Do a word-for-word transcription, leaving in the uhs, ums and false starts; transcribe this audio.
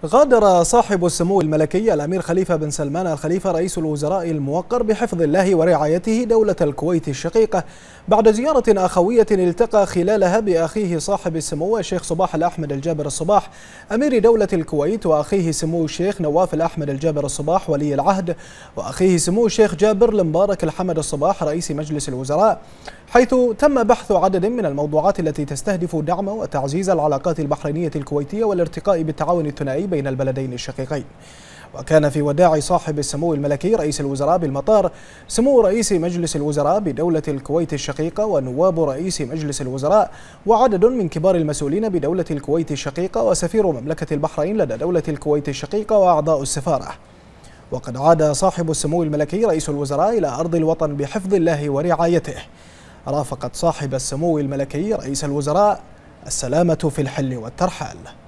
غادر صاحب السمو الملكي الأمير خليفة بن سلمان الخليفة رئيس الوزراء الموقر بحفظ الله ورعايته دولة الكويت الشقيقة بعد زيارة أخوية التقى خلالها بأخيه صاحب السمو الشيخ صباح الأحمد الجابر الصباح أمير دولة الكويت، وأخيه سمو الشيخ نواف الأحمد الجابر الصباح ولي العهد، وأخيه سمو الشيخ جابر المبارك الحمد الصباح رئيس مجلس الوزراء، حيث تم بحث عدد من الموضوعات التي تستهدف دعم وتعزيز العلاقات البحرينية الكويتية والارتقاء بالتعاون الثنائي بين البلدين الشقيقين. وكان في وداع صاحب السمو الملكي رئيس الوزراء بالمطار سمو رئيس مجلس الوزراء بدولة الكويت الشقيقة ونواب رئيس مجلس الوزراء وعدد من كبار المسؤولين بدولة الكويت الشقيقة وسفير مملكة البحرين لدى دولة الكويت الشقيقة وأعضاء السفارة. وقد عاد صاحب السمو الملكي رئيس الوزراء إلى أرض الوطن بحفظ الله ورعايته. رافقت صاحب السمو الملكي رئيس الوزراء السلامة في الحل والترحال.